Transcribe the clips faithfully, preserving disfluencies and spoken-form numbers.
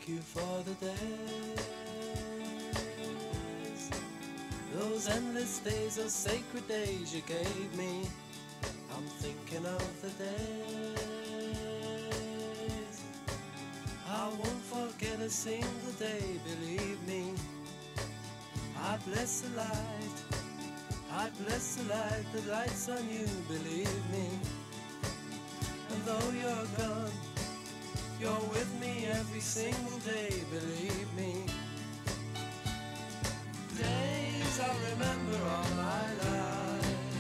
you for the days, those endless days, those sacred days you gave me. I'm thinking of the days. I won't forget a single day, believe me. I bless the light, I bless the light that lights on you, believe me. And though you're gone, you're with me every single day, believe me. Days I'll remember all my life,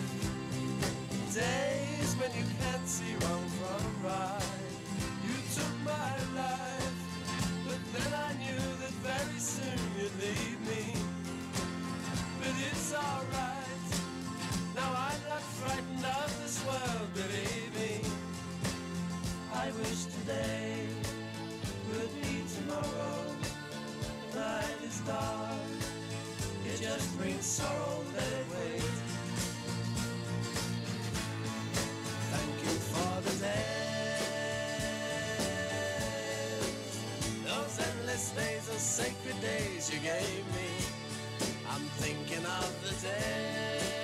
days when you can't see wrong from right. You took my life, but then I knew that very soon you'd leave me. But it's alright, now I'm not frightened of this world, believe me. I wish today would be tomorrow. The night is dark, it just brings sorrow, let it wait. Thank you for the days, those endless days, those sacred days you gave me. I'm thinking of the days